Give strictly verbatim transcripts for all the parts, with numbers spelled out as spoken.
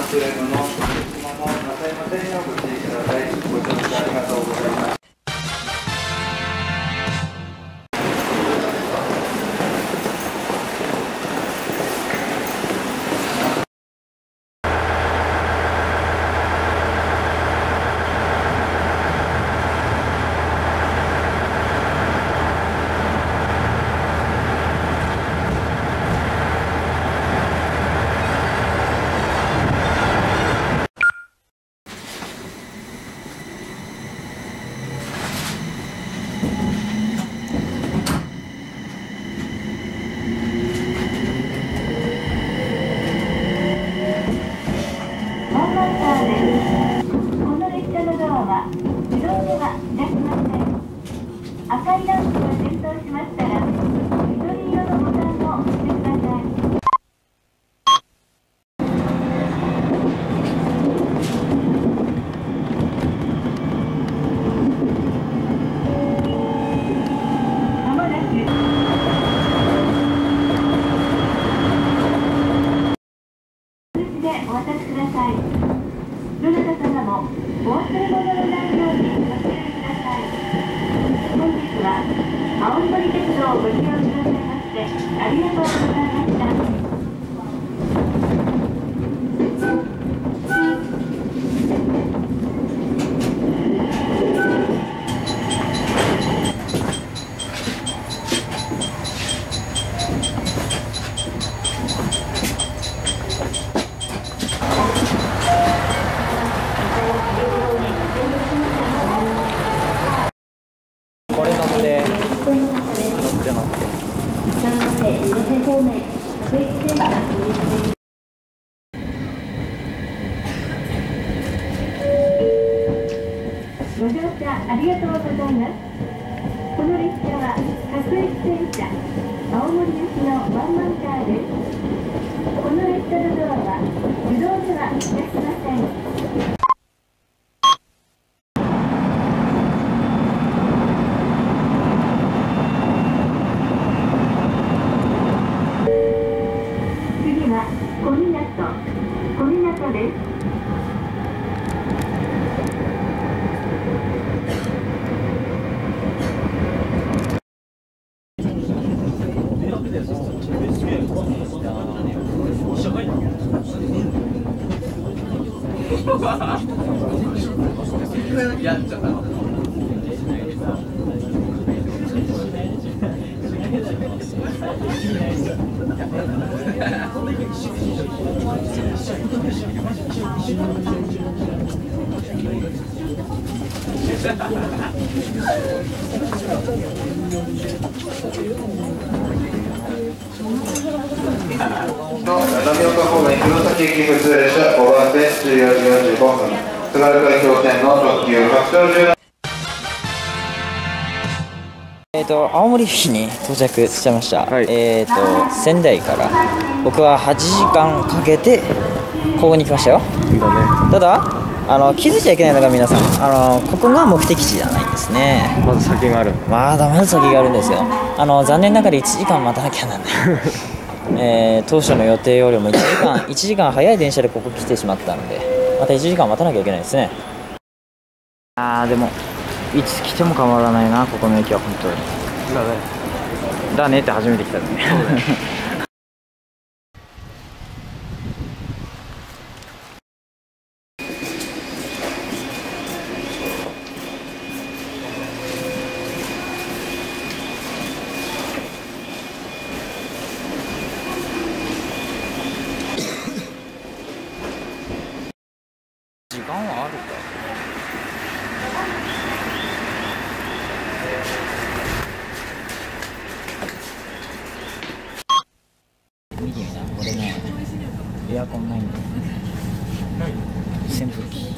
忘れ物、ご質問もなさいませんようご注意ください。ご乗車ありがとうございます。 赤いランプが点灯しましたら、緑色のボタンを押してください。まもなく通知でお渡しください。どなた様もお忘れ物のないようにお気をつけください。本日は青森鉄道をご利用くださいましてありがとうございました。 これ乗って乗って乗って。 ご乗車ありがとうございます。この列車は各駅電車青森行きのワンマンカーです。この列車のドアは自動ではいたしません。次は小湊、小湊です。 やっちゃったの。 浪岡方面黒崎駅普通列車ごばん線じゅうよじよんじゅうごふん、津軽海峡線の特急白鳥じゅうなな。 えっと青森駅に到着しちゃいました。 はい、 えっと仙台から僕ははちじかんかけてここに来ましたよ。 だね。 ただあの気づいちゃいけないのが皆さん、あのここが目的地じゃないんですね。 まず先がある。 まだまだ先があるんですよ。あの残念ながらいちじかん待たなきゃなんない。えー、当初の予定よりもいちじかんいちじかん早い電車でここ来てしまったので、またいちじかん待たなきゃいけないですね。あーでもいつ来ても変わらないな、ここの駅は本当に。 だね。 だねって初めて来たんで、ね。時間はあるか。見てみな、これね、エアコンないんだよ。扇風機。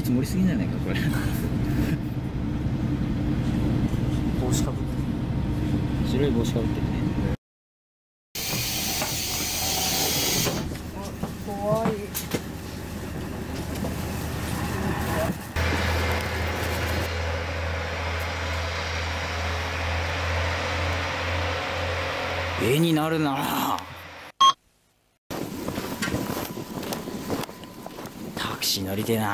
つ盛りすぎじゃないかこれ帽子かぶって白い帽子かぶってるね。怖い。絵になるな。タクシー乗りてえな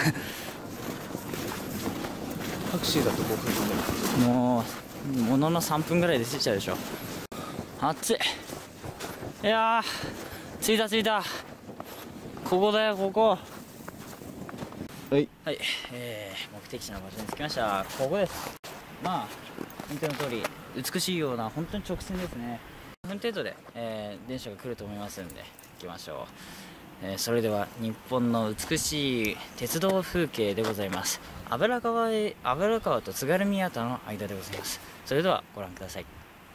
タクシーだとごふんでもうもののさんぷんぐらいで着いちゃうでしょ。暑い。いやー着いた着いた。ここだよここ。 はいはい、えー、目的地の場所に着きました。ここです。まあ見ての通り美しいような本当に直線ですね。ごふん程度で、えー、電車が来ると思いますんで行きましょう。えー、それでは日本の美しい鉄道風景でございます。油川へ油川と津軽宮田の間でございます。それではご覧ください。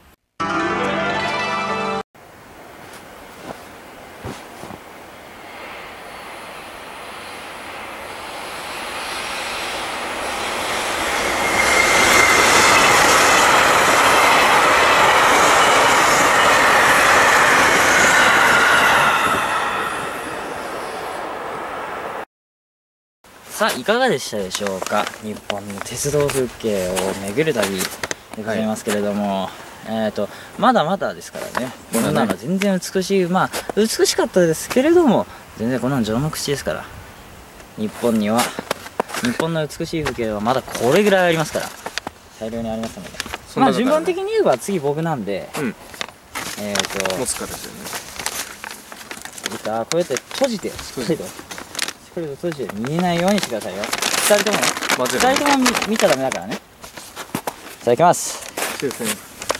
さあいかがでしたでしょうか。日本の鉄道風景を巡る旅でございますけれども、はい、えっとまだまだですからね。こんなの全然美しい、まあ美しかったですけれども全然こんなの序の口ですから。日本には日本の美しい風景はまだこれぐらいありますから、大量にありますので、まあ順番的に言えば次僕なんで、うん、えっと持つかですよね。 いいか、こうやって閉じて閉じてこれを閉じて見えないようにしてくださいよ。ふたりともね、ふたりとも 見, 見ちゃダメだからね。いただきます。 抽選。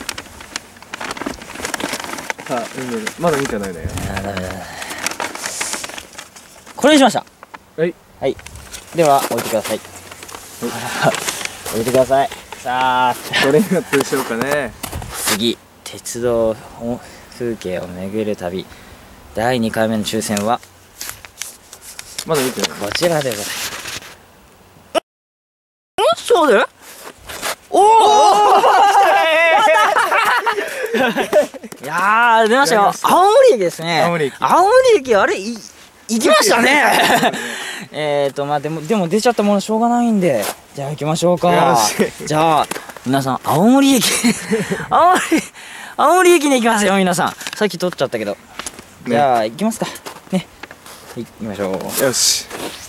さあ、まだ見てないね。 あ、ダメだ。これにしました。 はいはい。では置いてください。置いてください。さあどれになってるでしょうかね。 次、鉄道風景を巡る旅だいにかいめの抽選はまだ見てない。 こちらでございます。そうだよ。おおいやー出ましたよ。青森駅ですね。 青森駅。 青森駅あれい行きましたね。えっとまあでもでも出ちゃったものしょうがないんで、じゃあ行きましょうか。じゃあ皆さん青森駅青森青森駅に行きますよ皆さん。さっき撮っちゃったけど、じゃあ行きますかね。はい、行きましょう。 よし。